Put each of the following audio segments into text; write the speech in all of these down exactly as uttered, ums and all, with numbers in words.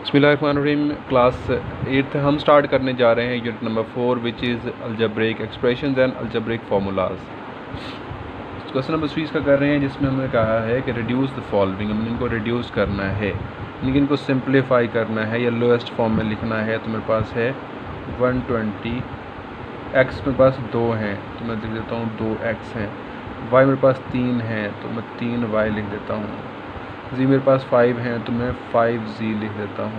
बिस्मिल्लाहिर्रहमानिर्रहीम। Class eighth हम start करने जा रहे हैं unit number four which is algebraic expressions and algebraic formulas. Question number three इसका कर रहे हैं जिसमें हमने कहा है कि रिड्यूस द फॉलोइंग, हमने इनको रिड्यूस करना है, यानी इनको सिंप्लीफाई करना है या लोएस्ट फॉर्म में लिखना है। तो मेरे पास है वन ट्वेंटी एक्स, मेरे पास दो हैं तो मैं लिख देता हूँ दो एक्स हैं। वाई मेरे पास तीन हैं तो मैं तीन वाई लिख देता हूँ। जी मेरे पास फाइव हैं तो मैं फाइव जी लिख देता हूँ।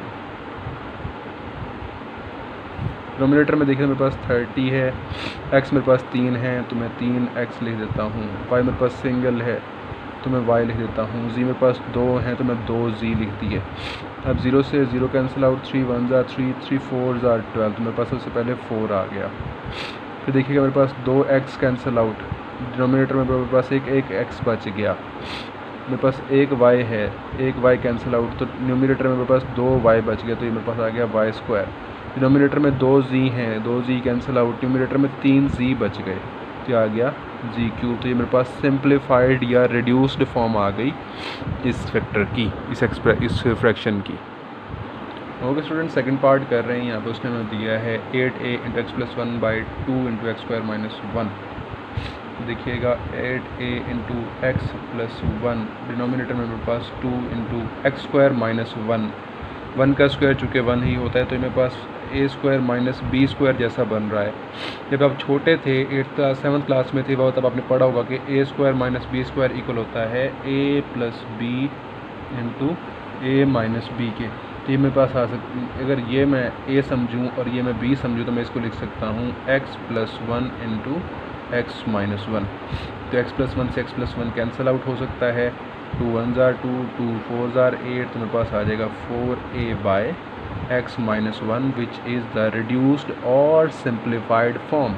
डिनोमिनेटर में देखिए मेरे पास थर्टी है, एक्स मेरे पास तीन है तो मैं तीन एक्स लिख देता हूँ। वाई मेरे पास सिंगल है तो मैं वाई लिख देता हूँ। जी मेरे पास दो हैं तो मैं दो जी लिख दिए। अब ज़ीरो से zero cancel out, three one ज़ार थ्री, थ्री फोर ज़ार ट्वेल्व, तो मेरे पास सबसे पहले फोर आ गया। फिर देखिएगा मेरे पास दो एक्स कैंसिल आउट, डिनोमिनेटर में मेरे पास एक एक एक्स बच गया। मेरे पास एक y है, एक y कैंसिल आउट, तो न्यूमिनेटर में मेरे पास दो y बच गया तो ये मेरे पास आ गया y स्क्वायर। डिनोमिनेटर में दो z हैं, दो z कैंसिल आउट, न्यूमिनेटर में तीन z बच गए तो ये आ गया g क्यूब। तो ये मेरे पास सिंप्लीफाइड या रिड्यूस्ड फॉर्म आ गई इस फैक्टर की, इस एक्सप्रे इस फ्रैक्शन की। ओके स्टूडेंट, सेकंड पार्ट कर रहे हैं। यहाँ पे उसने हमें दिया है eight a into x plus one by two into x square minus one. देखिएगा eight a into x plus one, denominator में मेरे पास two into x square minus one. One का स्क्वायर चूँकि वन ही होता है तो मेरे पास a square minus b square जैसा बन रहा है। जब आप छोटे थे एट्थ क्लास सेवन्थ क्लास में थे वो तब आपने पढ़ा होगा कि a square minus b square equal होता है a plus b into a minus b के। तो ये मेरे पास आ सकती, अगर ये मैं ए समझूँ और ये मैं बी समझूँ तो मैं इसको लिख सकता हूँ x plus one into x minus one. तो एक्स प्लस वन से x plus one cancel out हो सकता है, टू वन ज़ार टू, टू फोर ज़ार एट, तो मेरे पास आ जाएगा four a by x minus one which is the reduced और simplified form.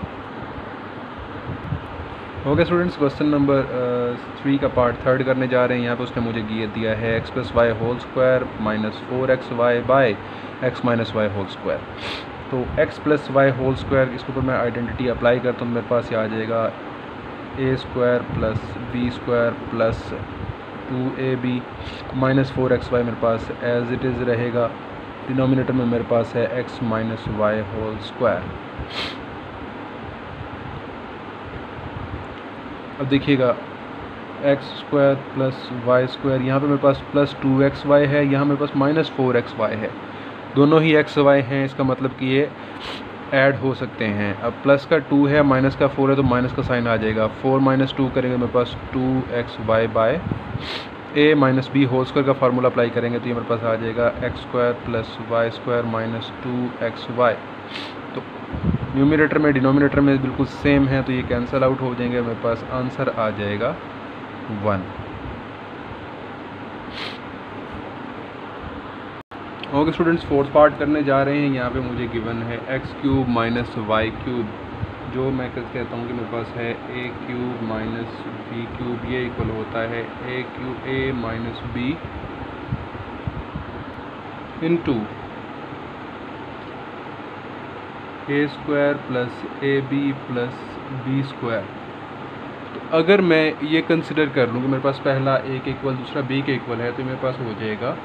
Okay students, question number three का पार्ट थर्ड करने जा रहे हैं। यहाँ पे उसने मुझे दिया है x plus y whole square minus four x y by x minus y whole square. तो x plus y whole square, इसके ऊपर मैं आइडेंटिटी अप्लाई करता हूँ, मेरे पास ये आ जाएगा a square plus b square plus two a b minus four x y मेरे पास एज इट इज़ रहेगा। डिनोमिनेटर में मेरे पास है x minus y whole square. अब देखिएगा x square plus y square, यहाँ पे मेरे पास प्लस टू एक्स वाई है, यहाँ मेरे पास माइनस फोर एक्स वाई है। दोनों ही एक्स वाई हैं, इसका मतलब कि ये ऐड हो सकते हैं। अब प्लस का टू है माइनस का फोर है तो माइनस का साइन आ जाएगा। फोर माइनस टू करेंगे मेरे पास two x y by a minus b whole square का फार्मूला अप्लाई करेंगे तो ये मेरे पास आ जाएगा x square plus y square minus two x y. तो न्यूमिनेटर में डिनोमिनेटर में बिल्कुल सेम है तो ये कैंसिल आउट हो जाएंगे, मेरे पास आंसर आ जाएगा one. Okay students, fourth part करने जा रहे हैं। यहाँ पे मुझे गिवन है x cube minus y cube, जो मैं कहता हूँ कि मेरे पास है a cube minus b cube, ये इक्वल होता है a cube a minus b into a square plus a b plus b square. तो अगर मैं ये कंसिडर कर लूँ कि मेरे पास पहला ए के इक्वल दूसरा बी के इक्वल है तो मेरे पास हो जाएगा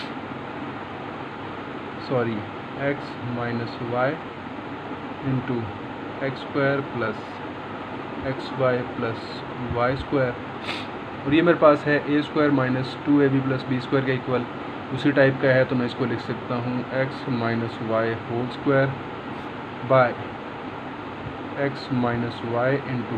sorry x minus y into x square plus x y plus y square. और ये मेरे पास है a square minus two a b plus b square के इक्वल, उसी टाइप का है तो मैं इसको लिख सकता हूँ x minus y whole square by x minus y into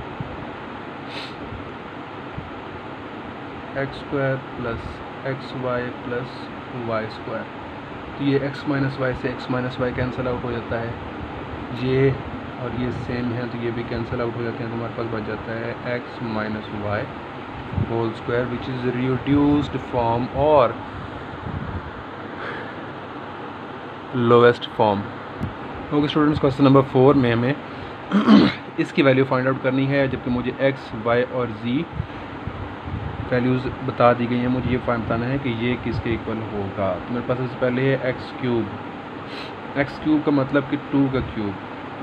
x square plus x y plus y square. तो ये x माइनस वाई से x minus Y cancel out हो जाता है, ये और ये सेम है तो ये भी कैंसिल आउट हो जाते हैं तो हमारे पास बच जाता है x minus y whole square which is reduced form और lowest form. Okay students, question number four में हमें इसकी वैल्यू फाइंड आउट करनी है, जबकि मुझे x, y और z वैल्यूज़ बता दी गई हैं। मुझे ये बताना है कि ये किसके इक्वल होगा। तो मेरे पास सबसे पहले है एक्स क्यूब, एक्स क्यूब का मतलब कि टू का क्यूब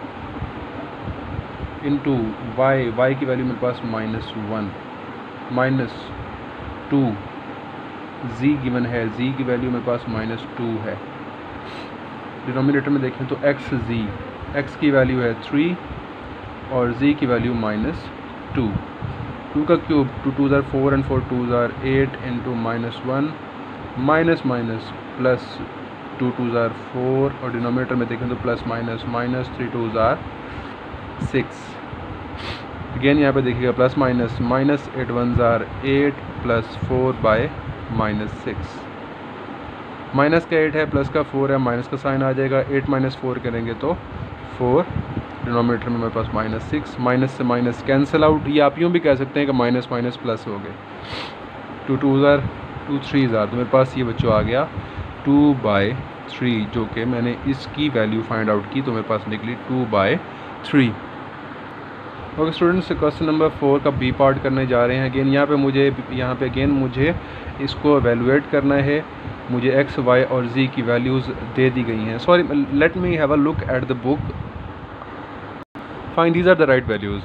इंटू वाई, वाई की वैल्यू मेरे पास minus one minus two z given है, z की वैल्यू मेरे पास माइनस टू है। डिनोमिनेटर में देखें तो एक्स जी, x की वैल्यू है थ्री और z की वैल्यू माइनस टू। टू का क्यूब, टू टू ज़ार फोर एंड फोर टू ज़ार eight into minus one, minus minus plus, two two ज़ार फोर और डिनोमिनेटर में देखें तो plus minus minus, three two ज़ार सिक्स। अगेन यहाँ पे देखिएगा plus minus, minus eight one ज़ार eight plus four by minus six. Minus का एट है, प्लस का फोर है, माइनस का साइन आ जाएगा। एट माइनस फोर करेंगे तो फोर, डिनोमिनेटर में मेरे पास माइनस सिक्स। माइनस से माइनस कैंसिल आउट, ये आप यूँ भी कह सकते हैं कि माइनस माइनस प्लस हो गए। टू टू ज़ार टू थ्री ज़ार, तो मेरे पास ये बच्चों आ गया टू बाई थ्री, जो कि मैंने इसकी वैल्यू फाइंड आउट की तो मेरे पास निकली two by three. Okay students, question number four का बी पार्ट करने जा रहे हैं। अगेन यहाँ पे मुझे यहाँ पे अगेन मुझे इसको एवेलुएट करना है। मुझे एक्स, वाई और जी की वैल्यूज़ दे दी गई हैं। Sorry, let me have a look at the book, find these are the right values.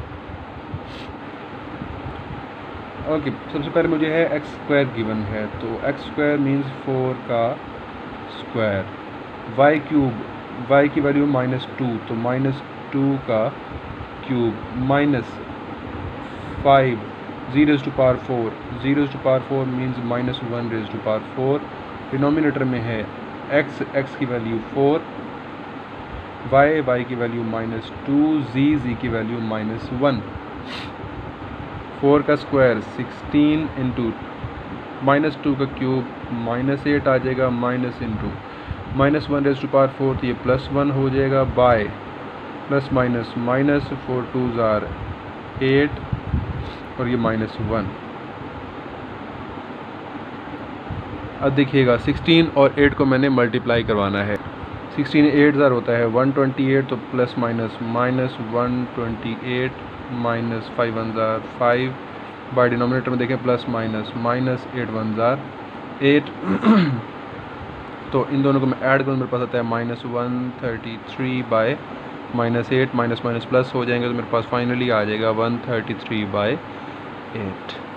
Okay, सबसे पहले मुझे है एक्स स्क्वायर गिवन है, तो एक्स स्क्वायर मीन्स फोर का स्क्वायर। वाई क्यूब, वाई की वैल्यू माइनस टू, तो माइनस टू का cube, minus five, z raise to power four, z raise to power four means minus one raise to power four. Denominator में है x, x की value four, y, y की value minus two, z, z की value minus one. Four का square sixteen into minus two का cube minus eight आ जाएगा, minus into minus one raise to power four, तो ये plus one हो जाएगा, by plus minus minus, four two ज़ार एट और ये माइनस वन। अब देखिएगा सिक्सटीन और एट को मैंने मल्टीप्लाई करवाना है। सिक्सटीन एट ज़ार होता है वन ट्वेंटी एट, तो plus minus minus one twenty eight minus five one ज़ार फाइव, बाय डिनोमिनेटर में देखें plus minus minus eight one ज़ार एट। तो इन दोनों को मैं ऐड करूँ, मेरे पास आता है minus one thirty three by minus eight, minus minus plus हो जाएंगे तो मेरे पास फाइनली आ जाएगा one thirty three by eight.